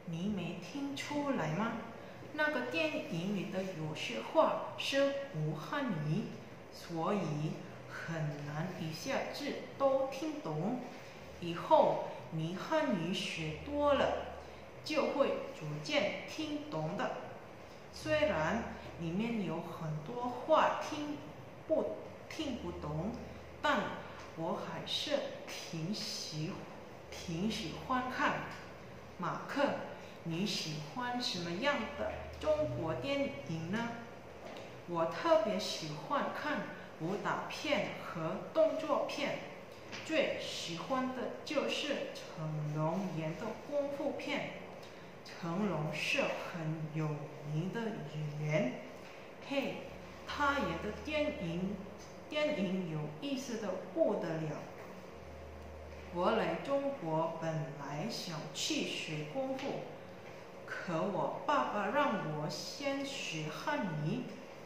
你没听出来吗？那个电影里的有些话是无汉语，所以很难一下子都听懂。以后你汉语学多了，就会逐渐听懂的。虽然里面有很多话听不懂，但我还是挺喜欢看。马克，你喜欢什么样的中国电影呢？我特别喜欢看武打片和动作片，最喜欢的就是成龙演的功夫片。成龙是很有名的演员，嘿，他演的电影有意思的不得了。我来中国本来想去学功夫，可我爸爸让我先学汉语，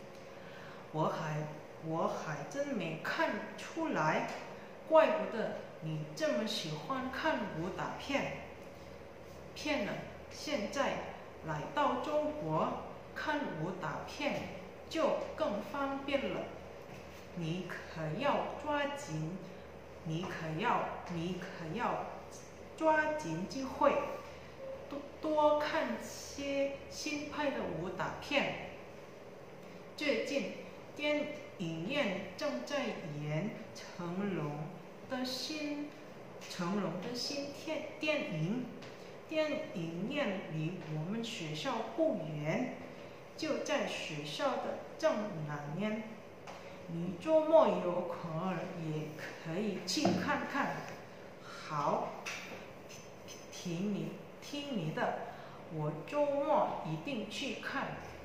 我还真没看出来，怪不得你这么喜欢看武打片呢。现在来到中国看武打片就更方便了，你可要抓紧，你可要抓紧机会，多看些新拍的武打片。最近电影院正在演成龙的新电影，电影院离我们学校不远，就在学校的正南面。你周末有空也可以去看看。好，听你的，我周末一定去看。